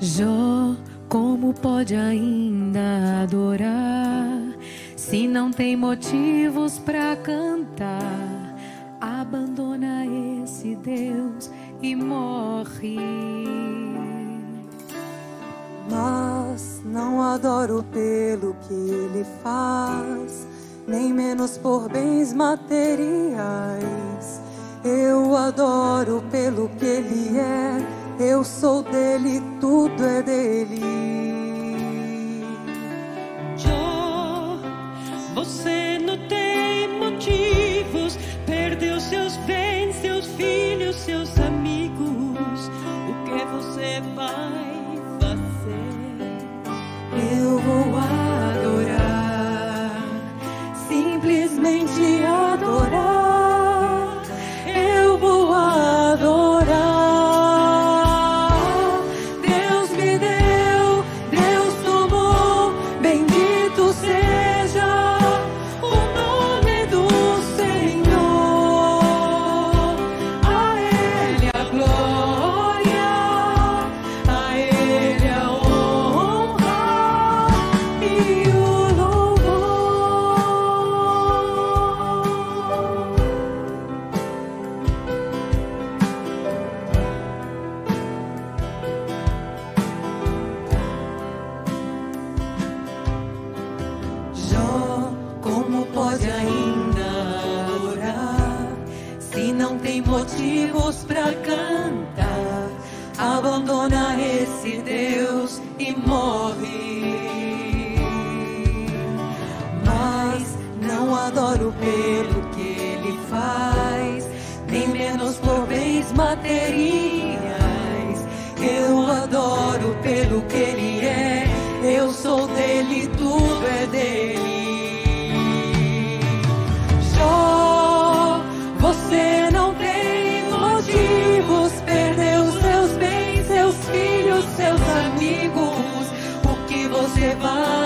Jó, como pode ainda adorar se não tem motivos para cantar? Abandona esse Deus e morre. Mas não adoro pelo que ele faz, nem menos por bens materiais. Eu adoro pelo que ele é. Eu sou dele, tudo é dele. Jó, você não tem motivos. Perdeu seus bens, seus filhos, seus amigos. O que você vai fazer? Eu vou adorar, simplesmente adorar. Eu vou adorar. Deus me deu, Deus tomou. Bendito seja o nome do Senhor. A Ele a glória, a Ele a honra e o louvor. Jó, como pode ainda adorar se não tem motivos pra cantar? Abandona esse Deus e morre. Mas não adoro pelo que ele faz, nem menos por bens materiais. Eu adoro pelo que ele é. Eu sou dele, tudo é dele. Jó, você não tem motivos. Perdeu seus bens, seus filhos, seus amigos. O que você vai